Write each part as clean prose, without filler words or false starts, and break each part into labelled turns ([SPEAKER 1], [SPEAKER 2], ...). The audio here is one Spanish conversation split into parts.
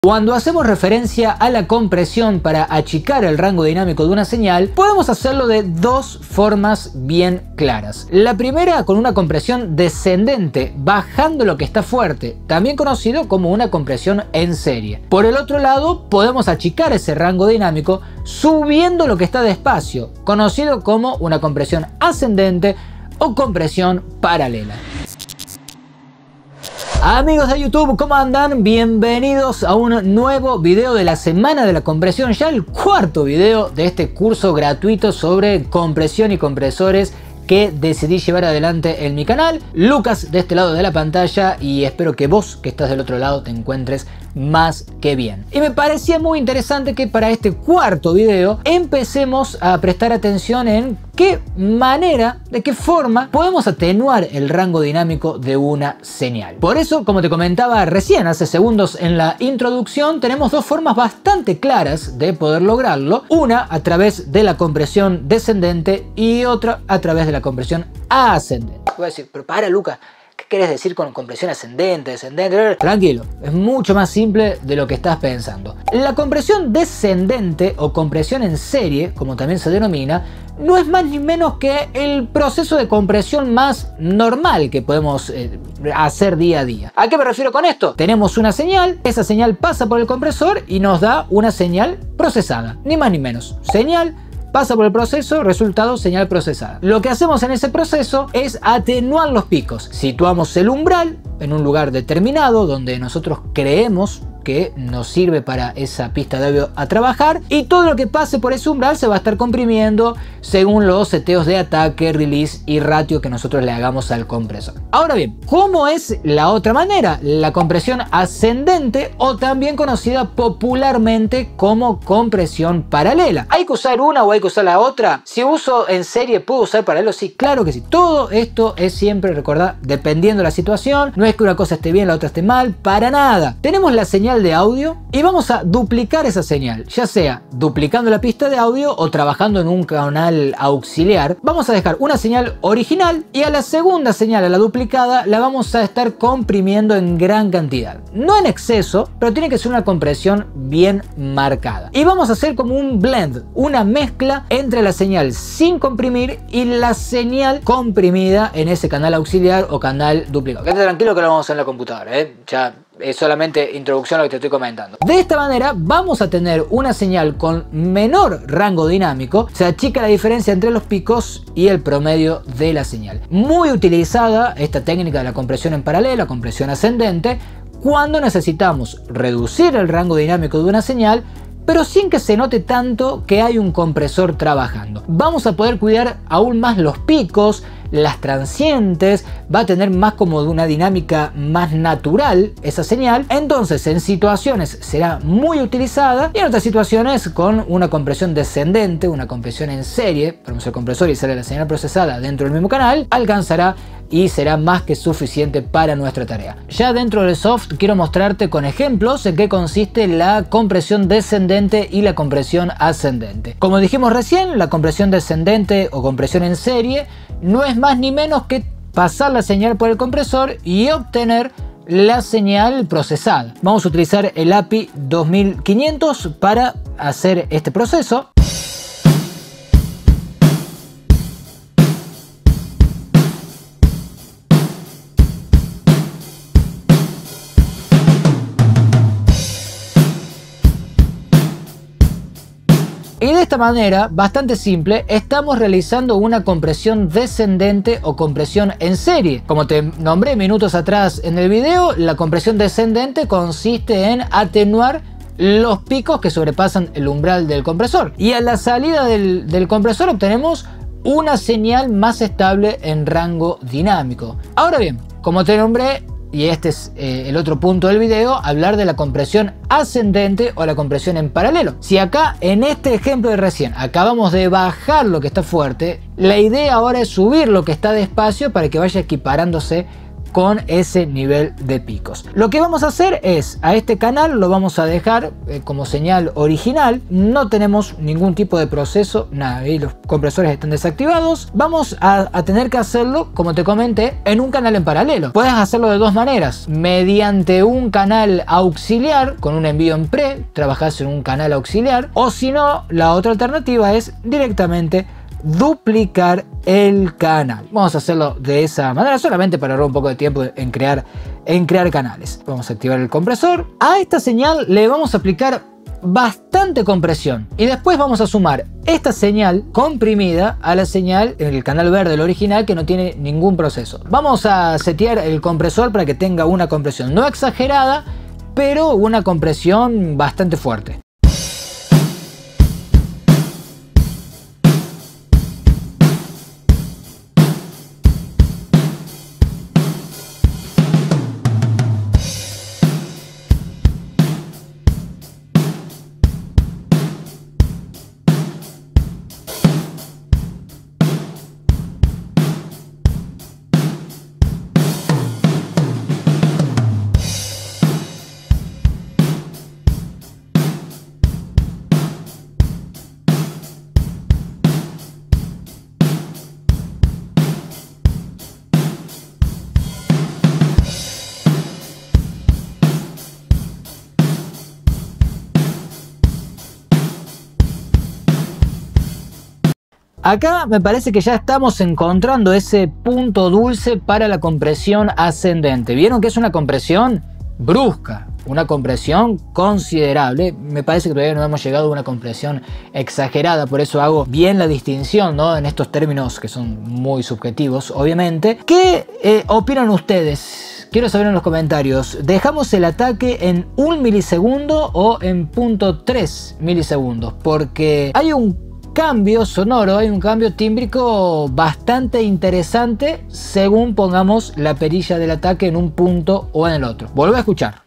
[SPEAKER 1] Cuando hacemos referencia a la compresión para achicar el rango dinámico de una señal, podemos hacerlo de dos formas bien claras. La primera con una compresión descendente, bajando lo que está fuerte, también conocido como una compresión en serie. Por el otro lado, podemos achicar ese rango dinámico subiendo lo que está despacio, conocido como una compresión ascendente o compresión paralela. Amigos de YouTube, ¿cómo andan? Bienvenidos a un nuevo video de la semana de la compresión, ya el cuarto video de este curso gratuito sobre compresión y compresores que decidí llevar adelante en mi canal. Lucas de este lado de la pantalla, y espero que vos que estás del otro lado te encuentres más que bien. Y me parecía muy interesante que para este cuarto video empecemos a prestar atención en qué manera, de qué forma podemos atenuar el rango dinámico de una señal. Por eso, como te comentaba recién hace segundos en la introducción, tenemos dos formas bastante claras de poder lograrlo. Una a través de la compresión descendente y otra a través de la compresión ascendente. Voy a decir, pero para Lucas, ¿qué querés decir con compresión ascendente, descendente? Tranquilo, es mucho más simple de lo que estás pensando. La compresión descendente o compresión en serie, como también se denomina, no es más ni menos que el proceso de compresión más normal que podemos hacer día a día. ¿A qué me refiero con esto? Tenemos una señal, esa señal pasa por el compresor y nos da una señal procesada, ni más ni menos. Señal pasa por el proceso, resultado, señal procesada. Lo que hacemos en ese proceso es atenuar los picos. Situamos el umbral en un lugar determinado donde nosotros creemos que nos sirve para esa pista de audio a trabajar, y todo lo que pase por ese umbral se va a estar comprimiendo según los seteos de ataque, release y ratio que nosotros le hagamos al compresor. Ahora bien, ¿cómo es la otra manera? La compresión ascendente, o también conocida popularmente como compresión paralela. ¿Hay que usar una o hay que usar la otra? Si uso en serie, ¿puedo usar paralelo? Sí, claro que sí. Todo esto es siempre, recordad, dependiendo de la situación. No es que una cosa esté bien, la otra esté mal, para nada. Tenemos la señal de audio y vamos a duplicar esa señal, ya sea duplicando la pista de audio o trabajando en un canal auxiliar. Vamos a dejar una señal original y a la segunda señal, a la duplicada, la vamos a estar comprimiendo en gran cantidad. No en exceso, pero tiene que ser una compresión bien marcada. Y vamos a hacer como un blend, una mezcla entre la señal sin comprimir y la señal comprimida en ese canal auxiliar o canal duplicado. Quédate tranquilo que lo vamos a hacer en la computadora, ya es solamente introducción a lo que te estoy comentando. De esta manera vamos a tener una señal con menor rango dinámico, se achica la diferencia entre los picos y el promedio de la señal. Muy utilizada esta técnica de la compresión en paralelo, compresión ascendente, cuando necesitamos reducir el rango dinámico de una señal, pero sin que se note tanto que hay un compresor trabajando. Vamos a poder cuidar aún más los picos, las transientes, va a tener más como de una dinámica más natural esa señal. Entonces en situaciones será muy utilizada y en otras situaciones con una compresión descendente, una compresión en serie, ponemos el compresor y sale la señal procesada dentro del mismo canal, alcanzará y será más que suficiente para nuestra tarea. Ya dentro del soft quiero mostrarte con ejemplos en qué consiste la compresión descendente y la compresión ascendente. Como dijimos recién, la compresión descendente o compresión en serie no es más ni menos que pasar la señal por el compresor y obtener la señal procesada. Vamos a utilizar el API 2500 para hacer este proceso. Y de esta manera, bastante simple, estamos realizando una compresión descendente o compresión en serie. Como te nombré minutos atrás en el video, la compresión descendente consiste en atenuar los picos que sobrepasan el umbral del compresor. Y a la salida del compresor obtenemos una señal más estable en rango dinámico. Ahora bien, como te nombré, y este es el otro punto del video, hablar de la compresión ascendente o la compresión en paralelo. Si acá en este ejemplo de recién acabamos de bajar lo que está fuerte, la idea ahora es subir lo que está despacio para que vaya equiparándose con ese nivel de picos. Lo que vamos a hacer es, a este canal lo vamos a dejar como señal original, no tenemos ningún tipo de proceso, nada, y los compresores están desactivados. Vamos a tener que hacerlo, como te comenté, en un canal en paralelo. Puedes hacerlo de dos maneras: mediante un canal auxiliar con un envío en pre, trabajas en un canal auxiliar, o si no, la otra alternativa es directamente duplicar el canal. Vamos a hacerlo de esa manera, solamente para ahorrar un poco de tiempo en crear canales. Vamos a activar el compresor. A esta señal le vamos a aplicar bastante compresión y después vamos a sumar esta señal comprimida a la señal en el canal verde, el original, que no tiene ningún proceso. Vamos a setear el compresor para que tenga una compresión no exagerada, pero una compresión bastante fuerte. Acá me parece que ya estamos encontrando ese punto dulce para la compresión ascendente. ¿Vieron que es una compresión brusca? Una compresión considerable. Me parece que todavía no hemos llegado a una compresión exagerada, por eso hago bien la distinción, ¿no?, en estos términos que son muy subjetivos, obviamente. ¿Qué opinan ustedes? Quiero saber en los comentarios. ¿Dejamos el ataque en 1 milisegundo o en 0.3 milisegundos? Porque hay un cambio sonoro, hay un cambio tímbrico bastante interesante según pongamos la perilla del ataque en un punto o en el otro. Vuelvo a escuchar.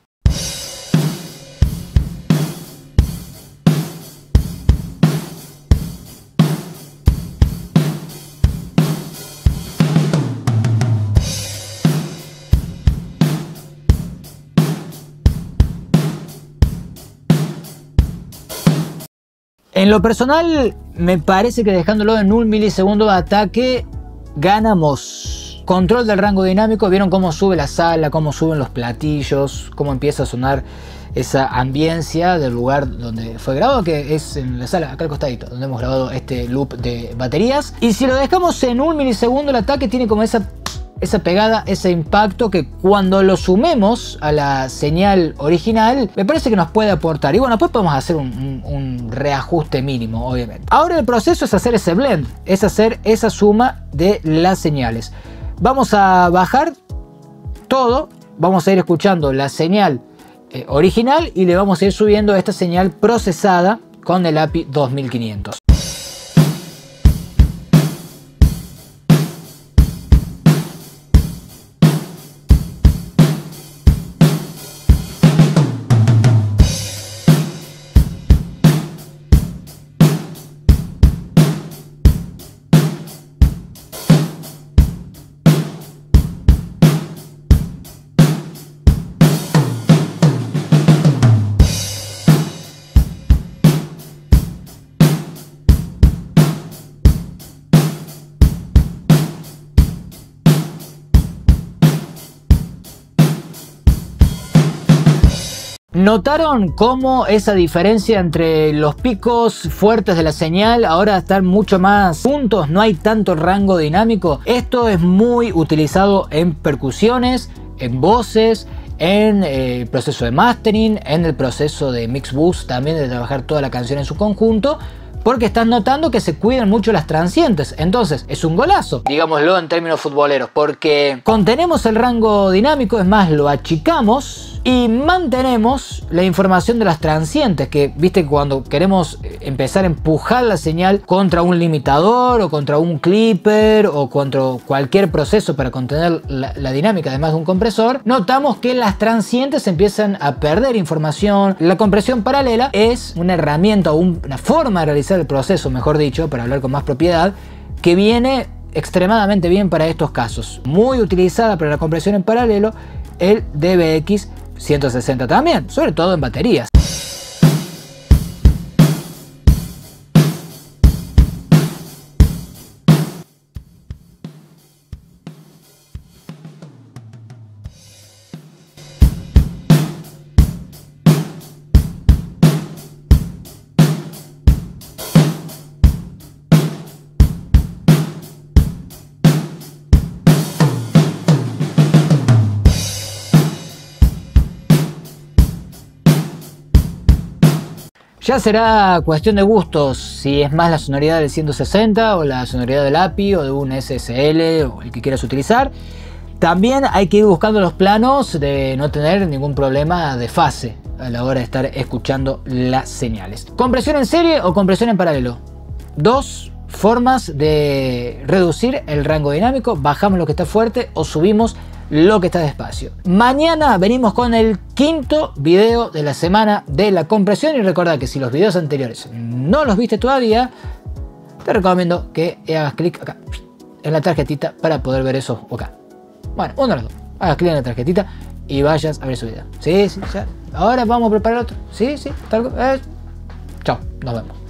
[SPEAKER 1] En lo personal, me parece que dejándolo en 1 milisegundo de ataque, ganamos. Control del rango dinámico. ¿Vieron cómo sube la sala, cómo suben los platillos, cómo empieza a sonar esa ambiencia del lugar donde fue grabado, que es en la sala, acá al costadito, donde hemos grabado este loop de baterías? Y si lo dejamos en 1 milisegundo, el ataque tiene como esa pegada, ese impacto que cuando lo sumemos a la señal original me parece que nos puede aportar. Y bueno, después podemos hacer un reajuste mínimo, obviamente. Ahora el proceso es hacer ese blend, es hacer esa suma de las señales. Vamos a bajar todo, vamos a ir escuchando la señal original y le vamos a ir subiendo esta señal procesada con el API 2500. ¿Notaron cómo esa diferencia entre los picos fuertes de la señal ahora están mucho más juntos? No hay tanto rango dinámico. Esto es muy utilizado en percusiones, en voces, en el proceso de mastering, en el proceso de mix boost también, de trabajar toda la canción en su conjunto, porque están notando que se cuidan mucho las transientes. Entonces es un golazo, digámoslo en términos futboleros, porque contenemos el rango dinámico, es más, lo achicamos y mantenemos la información de las transientes, que viste, cuando queremos empezar a empujar la señal contra un limitador o contra un clipper o contra cualquier proceso para contener la dinámica, además de un compresor, notamos que las transientes empiezan a perder información. La compresión paralela es una herramienta o una forma de realizar el proceso, mejor dicho, para hablar con más propiedad, que viene extremadamente bien para estos casos. Muy utilizada para la compresión en paralelo el DBX 160 también, sobre todo en baterías. Ya será cuestión de gustos si es más la sonoridad del 160 o la sonoridad del API o de un SSL o el que quieras utilizar. También hay que ir buscando los planos de no tener ningún problema de fase a la hora de estar escuchando las señales. ¿Compresión en serie o compresión en paralelo? Dos formas de reducir el rango dinámico. Bajamos lo que está fuerte o subimos lo que está despacio. Mañana venimos con el quinto video de la semana de la compresión, y recuerda que si los videos anteriores no los viste todavía, te recomiendo que hagas clic acá en la tarjetita para poder ver eso acá. Bueno, uno de los dos. Hagas clic en la tarjetita y vayas a ver su video. Sí, ya. Ahora vamos a preparar otro. Sí, tal. Chao, nos vemos.